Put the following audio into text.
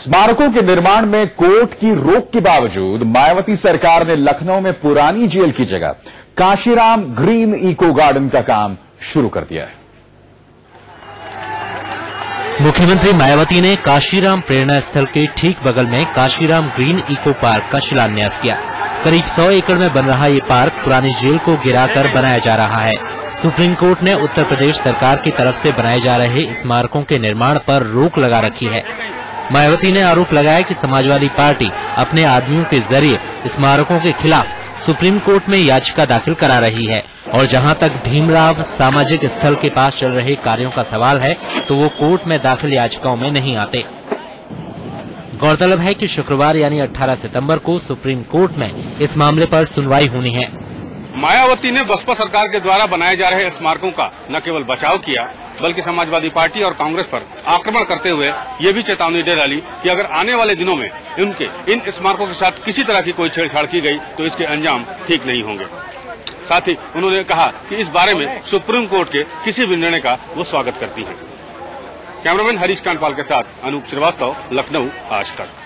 स्मारकों के निर्माण में कोर्ट की रोक के बावजूद मायावती सरकार ने लखनऊ में पुरानी जेल की जगह Kanshi Ram green eco garden का काम शुरू कर दिया है। मुख्यमंत्री मायावती ने कांशीराम प्रेरणा स्थल के ठीक बगल में कांशीराम ग्रीन इको पार्क का शिलान्यास किया। करीब 100 एकड़ में बन रहा ये पार्क पुरानी जेल को गिराकर बनाया जा रहा है। सुप्रीम कोर्ट ने उत्तर प्रदेश सरकार की तरफ से बनाए जा रहे स्मारकों के निर्माण पर रोक लगा रखी है। मायावती ने आरोप लगाया कि समाजवादी पार्टी अपने आदमियों के जरिए स्मारकों के खिलाफ सुप्रीम कोर्ट में याचिका दाखिल करा रही है और जहां तक भीमराव सामाजिक स्थल के पास चल रहे कार्यों का सवाल है तो वो कोर्ट में दाखिल याचिकाओं में नहीं आते। गौरतलब है कि शुक्रवार यानी 18 सितंबर को सुप्रीम कोर्ट में इस मामले पर सुनवाई होनी है। मायावती ने बसपा सरकार के द्वारा बनाए जा रहे स्मारकों का न केवल बचाव किया बल्कि समाजवादी पार्टी और कांग्रेस पर आक्रमण करते हुए ये भी चेतावनी दे डाली कि अगर आने वाले दिनों में इन स्मारकों के साथ किसी तरह की कोई छेड़छाड़ की गई तो इसके अंजाम ठीक नहीं होंगे। साथ ही उन्होंने कहा कि इस बारे में सुप्रीम कोर्ट के किसी भी निर्णय का वो स्वागत करती हैं। कैमरामैन हरीश कांडपाल के साथ अनूप श्रीवास्तव, लखनऊ, आज तक।